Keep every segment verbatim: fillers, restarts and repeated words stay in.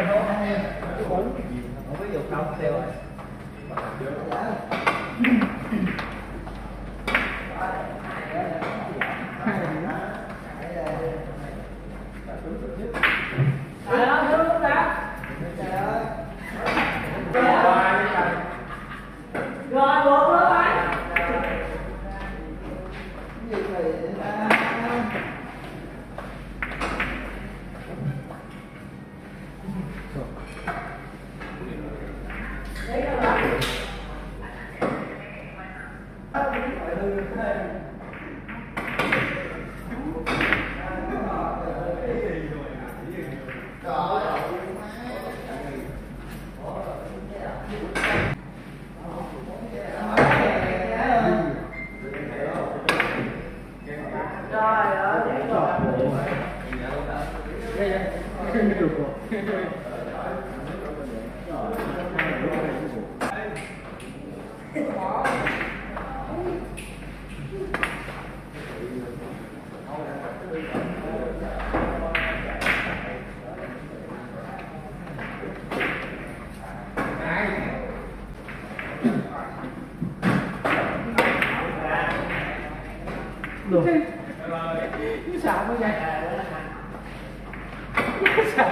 ví dụ không tiêu rồi. Rồi buộc luôn anh. Được. Nó sợ quá vậy. Nó sợ.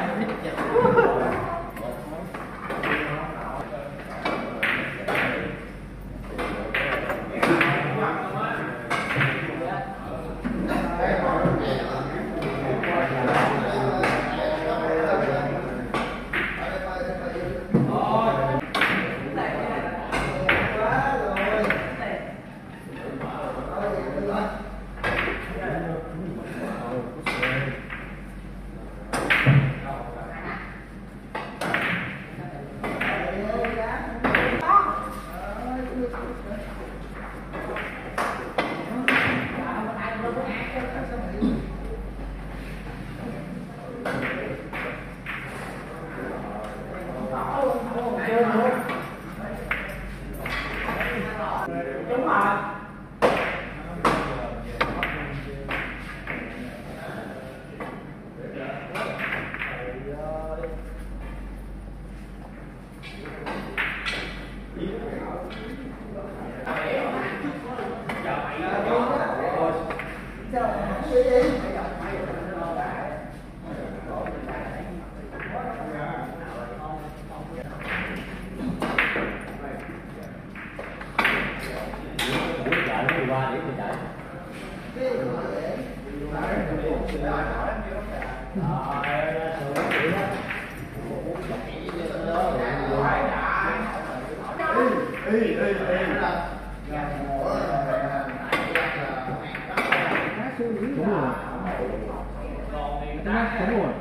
Đúng rồi. Qua để mình chạy. Đúng rồi. Đúng rồi.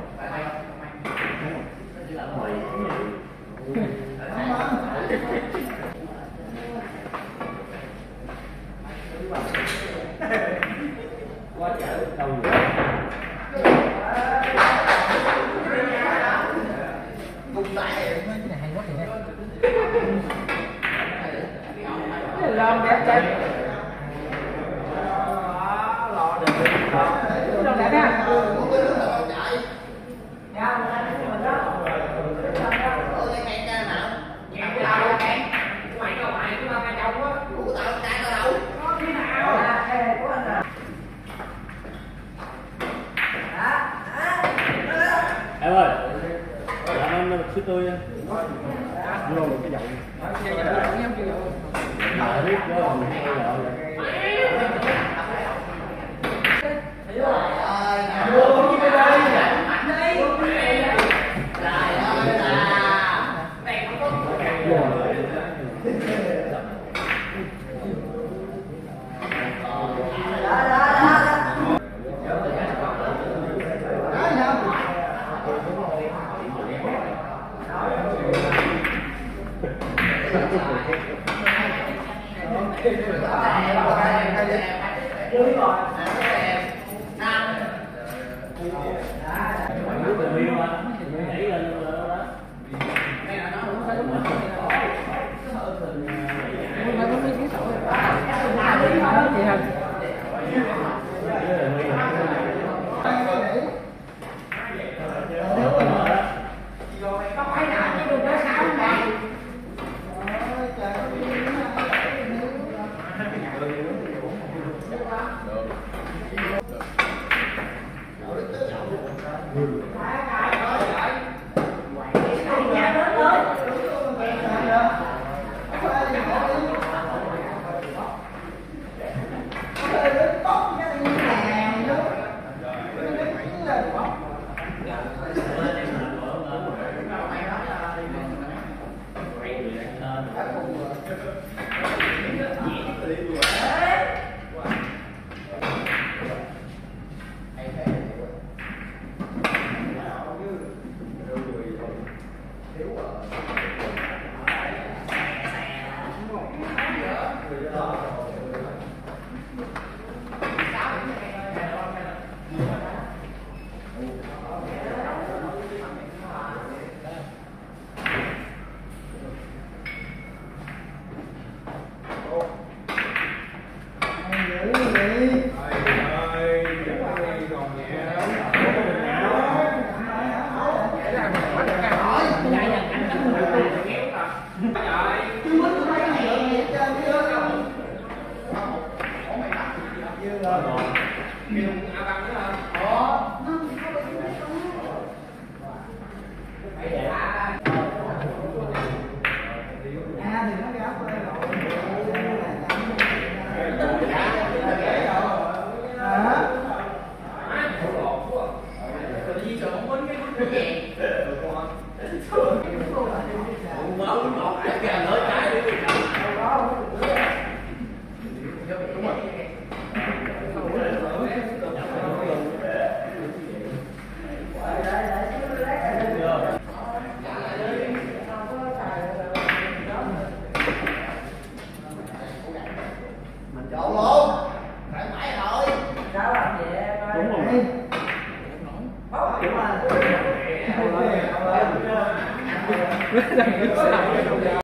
Quá chở đâu rồi. Cùng tay cái này hay quá kìa. Cái lon đẹp chân. Đó, lò được. Lon đẹp ha. Em ơi, làm anh một xíu tươi nha. Vô một cái dậu. Mà biết đó mình hay gọi là Đúng rồi. nhảy lên đó. Chị Đúng rồi.